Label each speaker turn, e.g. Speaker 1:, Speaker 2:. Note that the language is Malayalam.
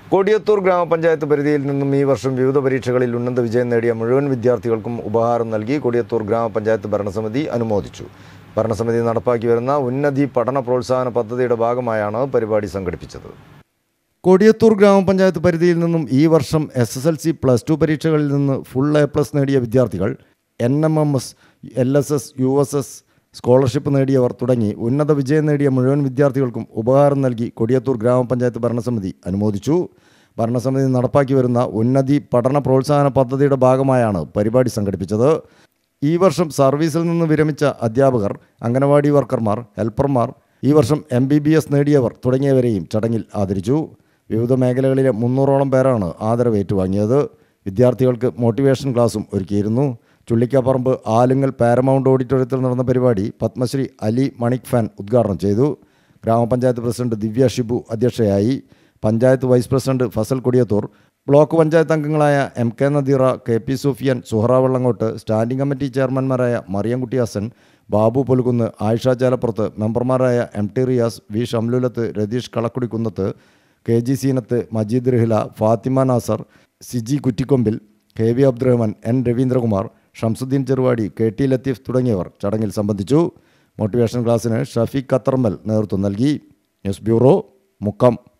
Speaker 1: കൊടിയത്തൂർ ഗ്രാമപഞ്ചായത്ത് പരിധിയിൽ നിന്നും ഈ വർഷം വിവിധ പരീക്ഷകളിൽ ഉന്നത വിജയം നേടിയ മുഴുവൻ വിദ്യാർത്ഥികൾക്കും ഉപഹാരം നൽകി കൊടിയത്തൂർ ഗ്രാമപഞ്ചായത്ത് ഭരണസമിതി അനുമോദിച്ചു. ഭരണസമിതി നടപ്പാക്കി വരുന്ന ഉന്നതി പഠന പ്രോത്സാഹന പദ്ധതിയുടെ ഭാഗമായാണ് പരിപാടി സംഘടിപ്പിച്ചത്. കൊടിയത്തൂർ ഗ്രാമപഞ്ചായത്ത് പരിധിയിൽ നിന്നും ഈ വർഷം SSLC +2 പരീക്ഷകളിൽ നിന്ന് ഫുൾ A+ നേടിയ വിദ്യാർത്ഥികൾ, NMMS, LSS, USS സ്കോളർഷിപ്പ് നേടിയവർ തുടങ്ങി ഉന്നത വിജയം നേടിയ മുഴുവൻ വിദ്യാർത്ഥികൾക്കും ഉപഹാരം നൽകി കൊടിയത്തൂർ ഗ്രാമപഞ്ചായത്ത് ഭരണസമിതി അനുമോദിച്ചു. ഭരണസമിതി നടപ്പാക്കി വരുന്ന ഉന്നതി പഠന പ്രോത്സാഹന പദ്ധതിയുടെ ഭാഗമായാണ് പരിപാടി സംഘടിപ്പിച്ചത്. ഈ വർഷം സർവീസിൽ നിന്ന് വിരമിച്ച അധ്യാപകർ, അംഗനവാടി വർക്കർമാർ, ഹെൽപ്പർമാർ, ഈ വർഷം MBBS നേടിയവർ തുടങ്ങിയവരെയും ചടങ്ങിൽ ആദരിച്ചു. വിവിധ മേഖലകളിലെ 300ഓളം പേരാണ് ആദരവ് ഏറ്റുവാങ്ങിയത്. വിദ്യാർത്ഥികൾക്ക് മോട്ടിവേഷൻ ക്ലാസും ഒരുക്കിയിരുന്നു. ചുള്ളിക്കാപ്പറമ്പ് ആലുങ്ങൽ പാരമൗണ്ട് ഓഡിറ്റോറിയത്തിൽ നടന്ന പരിപാടി പത്മശ്രീ അലി മണിക് ഫാൻ ഉദ്ഘാടനം ചെയ്തു. ഗ്രാമപഞ്ചായത്ത് പ്രസിഡന്റ് ദിവ്യ ഷിബു അധ്യക്ഷയായി. Panchayat vice president Fazal Kodiyathur, block panchayat അംഗങ്ങളായ MK Nadira, KP Sufiyan, Suhara Vellangott, standing committee ചെയർമാൻമാരായ മറിയംകുട്ടി ഹസൻ, ബാബു പൊലുകുന്ന്, ആയിഷ ചാലപ്പുറത്ത്, മെമ്പർമാരായ MT Riyas, V Shamlulath, Ratheesh Kalakkudikkunnath, KG Zeenath, Majeed Rahila, Fathima Nasar, Siji Kuttikkombil, KV Abdurahman, N Ravindrakumar, Shamsuddin Cheruvadi, KT Latheef തുടങ്ങിയവർ ചടങ്ങിൽ സംബന്ധിച്ചു. മോട്ടിവേഷൻ ക്ലാസ്സിന് ഷഫീഖ് ഖത്തർമൽ നേതൃത്വം നൽകി. News bureau, Mukkam.